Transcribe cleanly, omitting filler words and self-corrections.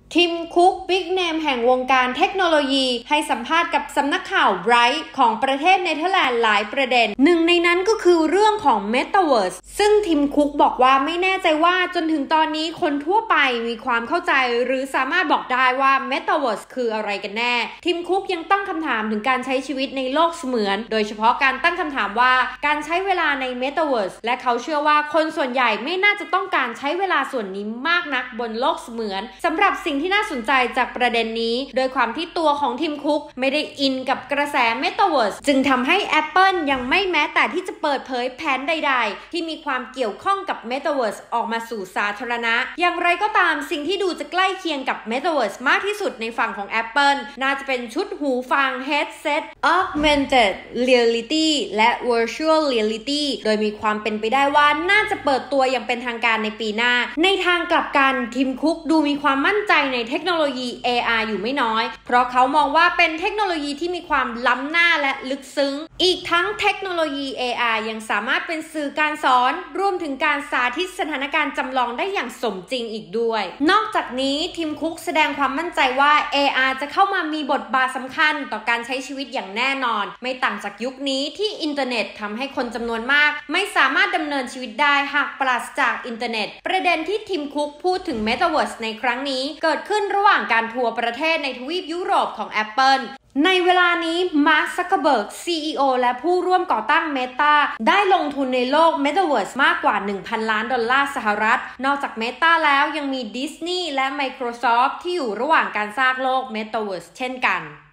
ทิมคุกบิ๊กเนมแห่งวงการเทคโนโลยีให้สัมภาษณ์กับสำนักข่าวไบรท์ของประเทศเนเธอร์แลนด์หลายประเด็นหนึ่งในนั้นก็คือเรื่องของ Metaverse ซึ่งทิมคุกบอกว่าไม่แน่ใจว่าจนถึงตอนนี้คนทั่วไปมีความเข้าใจหรือสามารถบอกได้ว่า Metaverse คืออะไรกันแน่ทิมคุกยังตั้งคำถามถึงการใช้ชีวิตในโลกเสมือนโดยเฉพาะการตั้งคำถามว่าการใช้เวลาใน Metaverse และเขาเชื่อว่าคนส่วนใหญ่ไม่น่าจะต้องการใช้เวลาส่วนนี้มากนักบนโลกเสมือนสำหรับสิ่งที่น่าสนใจจากประเด็นนี้โดยความที่ตัวของทิมคุกไม่ได้อินกับกระแส Metaverse จึงทำให้ Apple ยังไม่แม้แต่ที่จะเปิดเผยแผนใดๆที่มีความเกี่ยวข้องกับ Metaverse ออกมาสู่สาธารณะอย่างไรก็ตามสิ่งที่ดูจะใกล้เคียงกับ Metaverse มากที่สุดในฝั่งของ Apple น่าจะเป็นชุดหูฟัง Headset Augmented Reality และ Virtual Reality โดยมีความเป็นไปได้ว่าน่าจะเปิดตัวอย่างเป็นทางการในปีหน้าในทางกลับกันทิมคุกดูมีความมั่นใจในเทคโนโลยี AR อยู่ไม่น้อยเพราะเขามองว่าเป็นเทคโนโลยีที่มีความล้ำหน้าและลึกซึ้งอีกทั้งเทคโนโลยี AR ยังสามารถเป็นสื่อการสอนรวมถึงการสาธิตสถานการณ์จำลองได้อย่างสมจริงอีกด้วยนอกจากนี้ทิมคุกแสดงความมั่นใจว่า AR จะเข้ามามีบทบาทสำคัญต่อการใช้ชีวิตอย่างแน่นอนไม่ต่างจากยุคนี้ที่อินเทอร์เน็ตทำให้คนจำนวนมากไม่สามารถดำเนินชีวิตได้หากปราศจากอินเทอร์เน็ตประเด็นที่ทิมคุกพูดถึง Metaverse ในครั้งนี้เกิดขึ้นระหว่างการทัวร์ประเทศในทวีปยุโรปของ Apple ในเวลานี้มาร์ค ซักเคอร์เบิร์ก CEO และผู้ร่วมก่อตั้ง Meta ได้ลงทุนในโลก Metaverse มากกว่า 1,000 ล้านดอลลาร์สหรัฐนอกจาก Meta แล้วยังมี Disney และ Microsoft ที่อยู่ระหว่างการสร้างโลก Metaverse เช่นกัน